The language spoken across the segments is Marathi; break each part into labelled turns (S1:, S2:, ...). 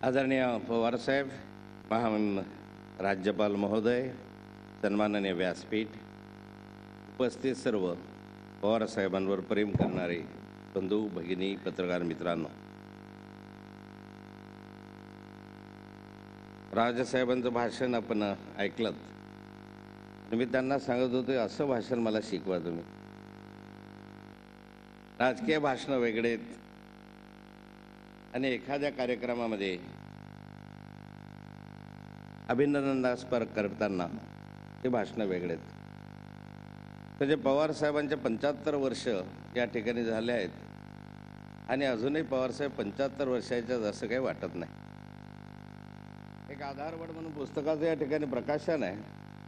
S1: आदरणीय पवार साहेब, महान राज्यपाल महोदय, सन्माननीय व्यासपीठ, उपस्थित सर्व पवार साहेबांवर प्रेम करणारे बंधू भगिनी पत्रकार मित्रांनो, राजसाहेबांचं भाषण आपण ऐकलं. मी त्यांना सांगत होतो, असं भाषण मला शिकवा तुम्ही. राजकीय भाषणं वेगळे आहेत आणि एखाद्या कार्यक्रमामध्ये अभिनंदनास्पद करताना ते भाषणं वेगळे आहेत. म्हणजे पवार साहेबांचे 75 वर्ष या ठिकाणी झाले आहेत आणि अजूनही पवारसाहेब 75 वर्षाच्या जसं काही वाटत नाही. एक आधारवड म्हणून पुस्तकाचं या ठिकाणी प्रकाशन आहे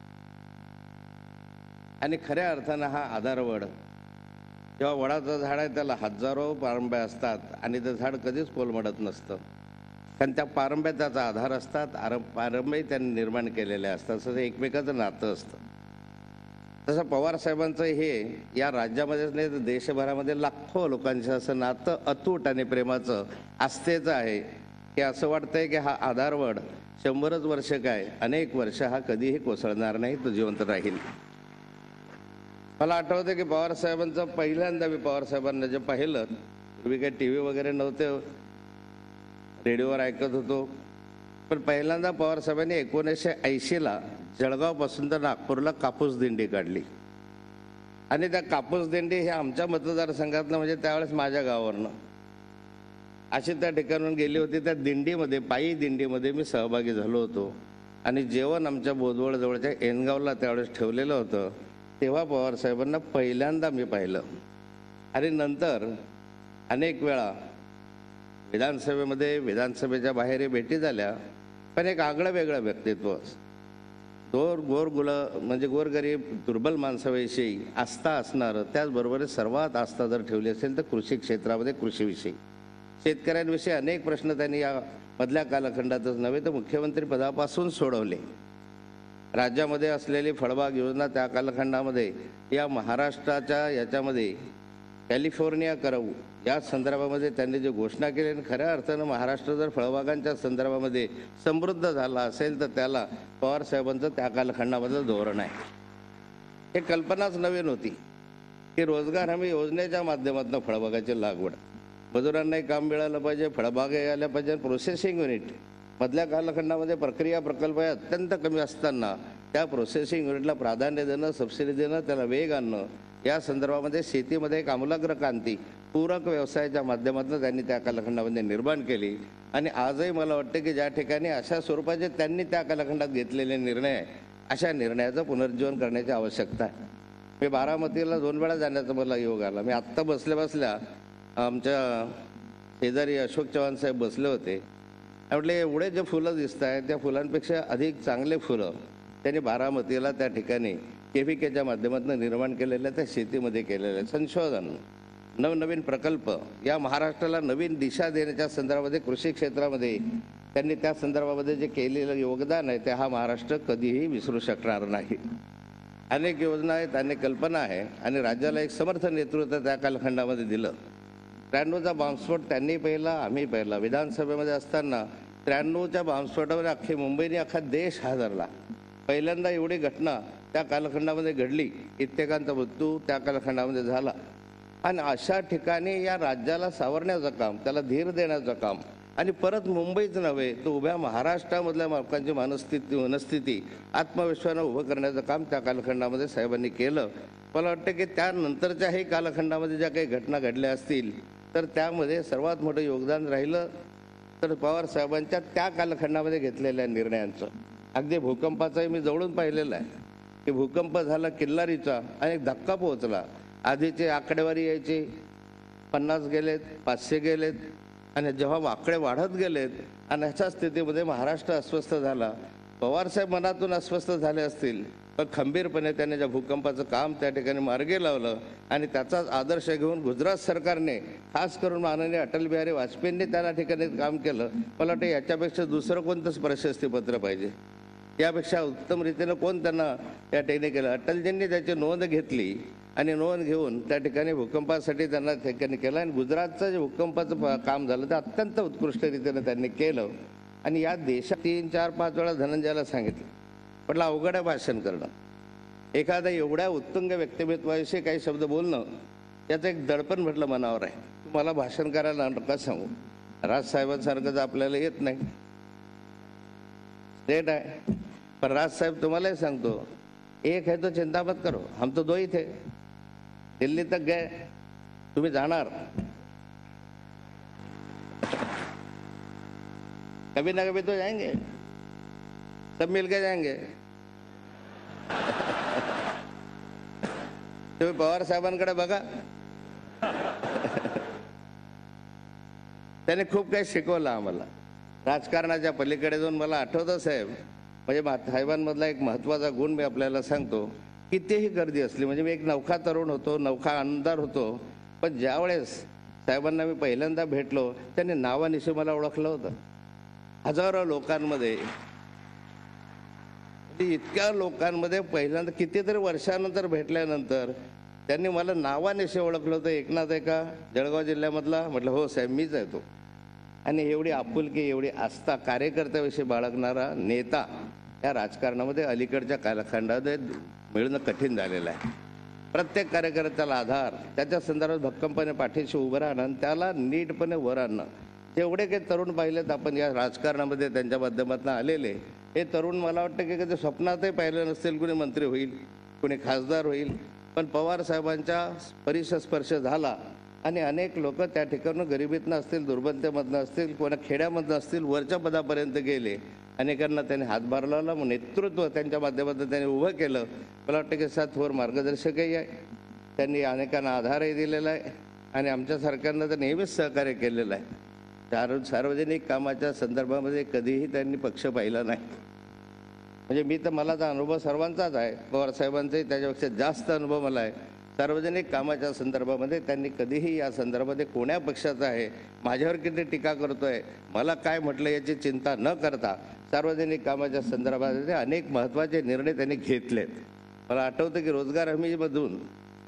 S1: आणि खऱ्या अर्थानं हा आधारवड, जेव्हा वडाचं झाड आहे त्याला हजारो पारंब्या असतात आणि ते झाड कधीच कोलमडत नसतं, कारण त्या पारंब्या त्याचा आधार असतात. पारंब्याही त्यांनी निर्माण केलेले असतात. तसं एकमेकाचं नातं असतं. तसं पवारसाहेबांचं हे या राज्यामध्येच नाही तर देशभरामध्ये लाखो लोकांचं असं नातं अतूट आणि प्रेमाचं आस्थेचं आहे की असं वाटतंय की हा आधारवड 100 वर्ष काय, अनेक वर्ष हा कधीही कोसळणार नाही, तो जिवंत राहील. मला आठवतं की पवारसाहेबांचं पहिल्यांदा मी पवारसाहेबांना जे पाहिलं, पूर्वी काही टी व्ही वगैरे नव्हते, रेडिओवर ऐकत होतो, पण पहिल्यांदा पवारसाहेबांनी 1980ला जळगावपासून तर नागपूरला कापूस दिंडी काढली. आणि त्या कापूस दिंडी हे आमच्या मतदारसंघातनं, म्हणजे त्यावेळेस माझ्या गावावरनं अशी त्या ठिकाणून गेली होती. त्या दिंडीमध्ये, पायी दिंडीमध्ये मी सहभागी झालो होतो आणि जेवण आमच्या बोदवळजवळच्या एनगावला त्यावेळेस ठेवलेलं होतं. तेव्हा पवारसाहेबांना पहिल्यांदा मी पाहिलं. आणि नंतर अनेक वेळा विधानसभेमध्ये, विधानसभेच्या बाहेर भेटी झाल्या, पण एक आगळं वेगळं व्यक्तित्व, म्हणजे गोरगरीब दुर्बल माणसाविषयी आस्था असणारं, त्याचबरोबर सर्वात आस्था जर ठेवली असेल तर कृषी क्षेत्रामध्ये, कृषीविषयी, शेतकऱ्यांविषयी अनेक प्रश्न त्यांनी या मधल्या कालखंडातच नव्हे तर मुख्यमंत्री पदापासून सोडवले. राज्यामध्ये असलेली फळबाग योजना त्या कालखंडामध्ये या महाराष्ट्राच्या याच्यामध्ये कॅलिफोर्निया करावू या संदर्भामध्ये त्यांनी जे घोषणा केली, आणि खऱ्या अर्थानं महाराष्ट्र जर फळबागांच्या संदर्भामध्ये समृद्ध झाला असेल तर त्याला पवारसाहेबांचं त्या कालखंडामधलं धोरण आहे. हे कल्पनाच नवीन होती की रोजगार हमी योजनेच्या माध्यमातून फळबागाची लागवड, मजुरांनाही काम मिळालं पाहिजे, फळबागा यायला पाहिजे. प्रोसेसिंग युनिट मधल्या कालखंडामध्ये प्रक्रिया प्रकल्प हे अत्यंत कमी असताना त्या प्रोसेसिंग युनिटला प्राधान्य देणं, सबसिडी देणं, त्याला वेग आणणं, या संदर्भामध्ये शेतीमध्ये एक आमूलाग्र क्रांती पूरक व्यवसायाच्या माध्यमातून त्यांनी त्या कालखंडामध्ये निर्माण केली. आणि आजही मला वाटतं की ज्या ठिकाणी अशा स्वरूपाचे त्यांनी त्या कालखंडात घेतलेले निर्णय, अशा निर्णयाचं पुनर्जीवन करण्याची आवश्यकता आहे. मी बारामतीला 2 वेळा जाण्याचा मला योग आला. मी आत्ता बसल्या बसल्या आमच्या शेजारी अशोक चव्हाण साहेब बसले होते. म्हटले एवढे जे फुलं दिसत आहेत त्या फुलांपेक्षा अधिक चांगले फुलं त्यांनी बारामतीला त्या ठिकाणी KVKच्या माध्यमातून निर्माण केलेलं, त्या शेतीमध्ये केलेलं संशोधन, नवनवीन प्रकल्प, या महाराष्ट्राला नवीन दिशा देण्याच्या संदर्भामध्ये कृषी क्षेत्रामध्ये त्यांनी त्या संदर्भामध्ये जे केलेलं योगदान आहे ते हा महाराष्ट्र कधीही विसरू शकणार नाही. अनेक योजना आहेत, अनेक कल्पना आहे आणि राज्याला एक समर्थ नेतृत्व त्या कालखंडामध्ये दिलं. 93चा बॉम्बस्फोट त्यांनी पहिला, आम्ही पहिला. विधानसभेमध्ये असताना 93च्या बॉम्बस्फोटावर अख्खी मुंबईने, अख्खा देश हादरला. पहिल्यांदा एवढी घटना त्या कालखंडामध्ये घडली, कित्येकांचा मृत्यू त्या कालखंडामध्ये झाला. आणि अशा ठिकाणी या राज्याला सावरण्याचं काम, त्याला धीर देण्याचं काम, आणि परत मुंबईच नव्हे तर उभ्या महाराष्ट्रामधल्या लोकांची मनस्थिती आत्मविश्वासानं उभं करण्याचं काम त्या कालखंडामध्ये साहेबांनी केलं. मला वाटतं की त्यानंतरच्याही कालखंडामध्ये ज्या काही घटना घडल्या असतील तर त्यामध्ये सर्वात मोठं योगदान राहिलं तर पवारसाहेबांच्या त्या कालखंडामध्ये घेतलेल्या निर्णयांचं. अगदी भूकंपाचाही मी जवळून पाहिलेलं आहे की भूकंप झाला किल्लारीचा आणि एक धक्का पोहोचला. आधीचे आकडेवारी यायची 50 गेलेत, 500 गेलेत, आणि जेव्हा आकडे वाढत गेलेत आणि अशा स्थितीमध्ये महाराष्ट्र अस्वस्थ झाला. पवारसाहेब मनातून अस्वस्थ झाले असतील पण खंबीरपणे त्याने ज्या भूकंपाचं काम त्या ठिकाणी मार्गी लावलं आणि त्याचाच आदर्श घेऊन गुजरात सरकारने, खास करून माननीय अटल बिहारी वाजपेयींनी त्या ठिकाणी काम केलं. मला वाटतं याच्यापेक्षा दुसरं कोणतंच प्रशस्तीपत्र पाहिजे, यापेक्षा उत्तम रीतीनं कोण त्यांना या ठिकाणी केलं. अटलजींनी त्याची नोंद घेतली आणि नोंद घेऊन त्या ठिकाणी भूकंपासाठी त्यांना ठिकाणी केलं आणि गुजरातचं जे भूकंपाचं काम झालं ते अत्यंत उत्कृष्ट रीतीनं त्यांनी केलं. आणि या देशात 3, 4, 5 वेळा धनंजयला सांगितलं, म्हटलं अवघड आहे भाषण करणं. एखाद्या एवढ्या उत्तुंग व्यक्तिमत्वाविषयी काही शब्द बोलणं याचं एक दडपण म्हटलं मनावर आहे. मला भाषण करायला नका सांगू, राजसाहेबांसारखं तर आपल्याला येत नाही, स्टेट आहे. पर राजसाहेब तुम्हालाही सांगतो, एक है तो चिंता मत करो, हम तो 2 ही थे, दिल्ली तक गए, तुम्ही जाणार, कभी ना कभी तो जाएंगे, सब मिलके जाएंगे. तुम्ही पवार साहेबांकडे बघा, त्याने खूप काही शिकवलं आम्हाला राजकारणाच्या पलीकडे जाऊन. मला आठवतं साहेब, म्हणजे साहेबांमधला एक महत्त्वाचा गुण मी आपल्याला सांगतो, कितीही गर्दी असली, म्हणजे मी एक नवखा तरुण होतो, नवखा आमदार होतो, पण ज्यावेळेस साहेबांना मी पहिल्यांदा भेटलो त्यांनी नावानिशी मला ओळखलं होतं. हजारो लोकांमध्ये, इतक्या लोकांमध्ये पहिल्यांदा कितीतरी वर्षानंतर भेटल्यानंतर त्यांनी मला नावानिशी ओळखलं होतं. एकनाथ आहे का, जळगाव जिल्ह्यामधला? म्हटलं हो साहेब मीच आहे तो. आणि एवढी आपुलकी, एवढी आस्था कार्यकर्त्याविषयी बाळगणारा नेता या राजकारणामध्ये अलीकडच्या कालखंडामध्ये मिळणं कठीण झालेलं आहे. प्रत्येक कार्यकर्त्याला आधार, त्याच्या संदर्भात भक्कमपणे पाठीशी उभं राहणं आणि त्याला नीटपणे वर आणणं. जेवढे काही तरुण पाहिलेत आपण या राजकारणामध्ये त्यांच्या माध्यमातून आलेले, हे तरुण मला वाटतं की कधी स्वप्नातही पाहिलं नसतील कुणी मंत्री होईल, कुणी खासदार होईल. पण पवार साहेबांच्या परिसस्पर्श झाला आणि अनेक लोक त्या ठिकाणून गरिबीतनं असतील, दुर्बलतेमधनं असतील, कोणा खेड्यामधनं असतील, वरच्या पदापर्यंत गेले. अनेकांना त्यांनी हातभार लावला, मग नेतृत्व त्यांच्या माध्यमातून त्यांनी उभं केलं. मला वाटतं की थोर मार्गदर्शकही आहे. त्यांनी अनेकांना आधारही दिलेला आहे आणि आमच्यासारख्यांना तर नेहमीच सहकार्य केलेलं आहे. सार्वजनिक कामाच्या संदर्भामध्ये कधीही त्यांनी पक्ष पाहिला नाही. म्हणजे मी तर, मला तर अनुभव सर्वांचाच आहे, पवार साहेबांचाही त्याच्यापेक्षा जास्त अनुभव मला आहे. सार्वजनिक कामाच्या संदर्भामध्ये त्यांनी कधीही या संदर्भामध्ये कोण्या पक्षाचा आहे, माझ्यावर किती टीका करतोय, मला काय म्हटलं याची चिंता न करता सार्वजनिक कामाच्या संदर्भामध्ये अनेक महत्त्वाचे निर्णय त्यांनी घेतलेत. मला आठवतं की रोजगार हमीमधून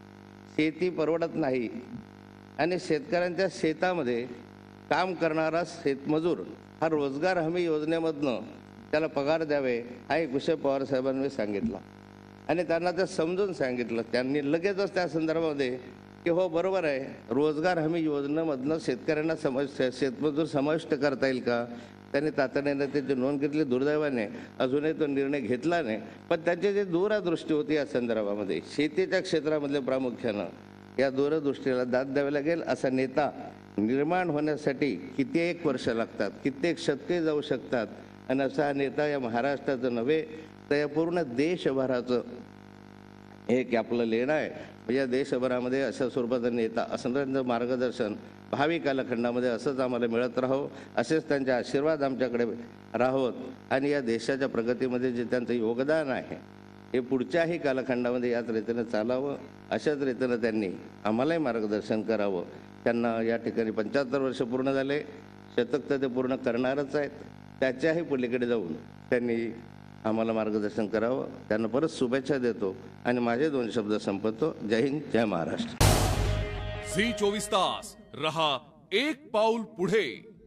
S1: शेती परवडत नाही आणि शेतकऱ्यांच्या शेतामध्ये काम करणारा शेतमजूर हा रोजगार हमी योजनेमधनं त्याला पगार द्यावे हा एक विषय पवार साहेबांनी सांगितला आणि त्यांना ते समजून सांगितलं. त्यांनी लगेचच त्या संदर्भामध्ये की हो बरोबर आहे, रोजगार हमी योजनेमधनं शेतकऱ्यांना शेतमजूर समाविष्ट करता येईल का. त्यांनी तातडीने त्याची नोंद घेतली. दुर्दैवाने अजूनही तो निर्णय घेतला नाही, पण त्यांची जी दूरदृष्टी होती या संदर्भामध्ये, शेतीच्या क्षेत्रामधले प्रामुख्यानं, या दूरदृष्टीला दाद द्यावी लागेल. असा नेता निर्माण होण्यासाठी कित्येक वर्ष लागतात, कित्येक शतके जाऊ शकतात आणि असा नेता या महाराष्ट्राचं नव्हे तर या पूर्ण देशभराचं एक आपलं लेणं आहे. या देशभरामध्ये अशा स्वरूपाचा नेता असणाऱ्यांचं मार्गदर्शन भावी कालखंडामध्ये असंच आम्हाला मिळत राहो, असेच त्यांचे आशीर्वाद आमच्याकडे राहोत आणि या देशाच्या प्रगतीमध्ये जे त्यांचं योगदान आहे हे पुढच्याही कालखंडामध्ये याच रीतीनं चालावं, अशाच रीतीनं त्यांनी आम्हालाही मार्गदर्शन करावं. त्यांना या ठिकाणी 75 वर्ष पूर्ण झाले, शतक तर ते पूर्ण करणारच आहेत. त्याच्याही पलीकडे जाऊन त्यांनी आम्हाला मार्गदर्शन करावं. त्यांना परत शुभेच्छा देतो आणि माझे 2 शब्द संपवतो. जय हिंद, जय महाराष्ट्र.
S2: झी 24 तास रहा एक पाऊल पुढे.